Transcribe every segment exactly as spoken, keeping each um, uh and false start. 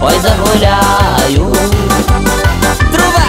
ой, загуляю. Труба!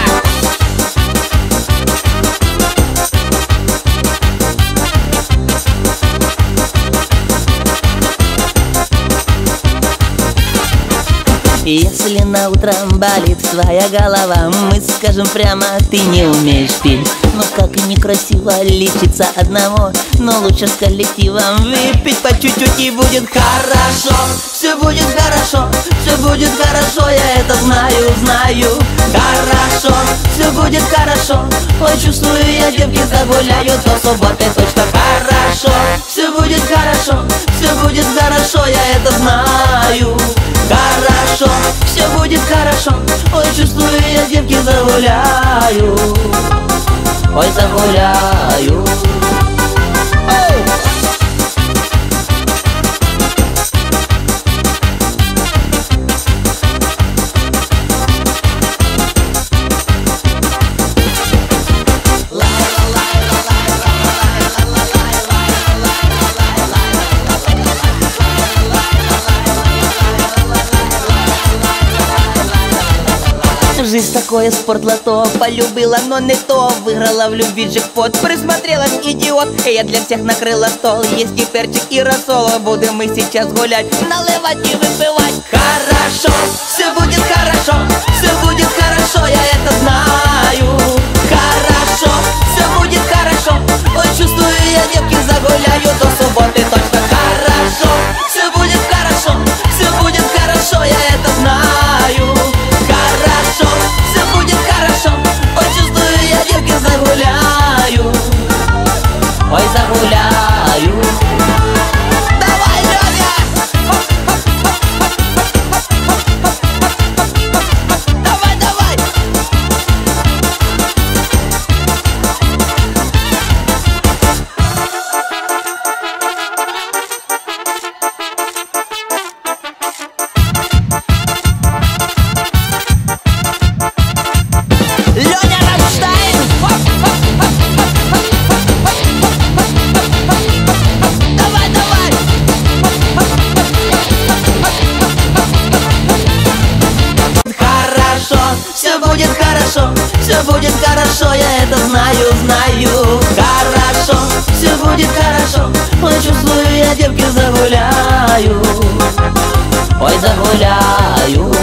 Если на утром болит твоя голова, мы скажем прямо, ты не умеешь петь. Но как и некрасиво лечиться одному, но лучше с коллективом выпить по чуть-чуть, и будет хорошо. Все будет хорошо, все будет хорошо, я это знаю, знаю. Хорошо, все будет хорошо, ой, чувствую, я девки загуляю до субботы точно. Хорошо, все будет хорошо, все будет хорошо, я это знаю. Хорошо, все будет хорошо, ой, чувствую, я девки загуляю. Ой, загуляю. Жизнь такое спортлото, полюбила, но не то. Выиграла в любви джекпот, присмотрелась, идиот. И я для всех накрыла стол, есть и перчик, и рассол. Будем мы сейчас гулять, наливать и выпивать. Хорошо, все будет хорошо, все будет хорошо, я это знаю. Хорошо, все будет хорошо, ой, чувствую, я девки загуляю до субботы точно. Хорошо, все будет хорошо, все будет хорошо, я это знаю. Хорошо, все будет хорошо, ой, чувствую, я девки загуляю. Ой, загуляю. Давай, Лёня! Давай, давай! Лёня Рамштайн! Давай, давай! Хорошо, все будет хорошо, все будет хорошо, я это знаю, знаю. Хорошо, все будет хорошо, ой, чувствую, я девки загуляю. Ой, загуляю.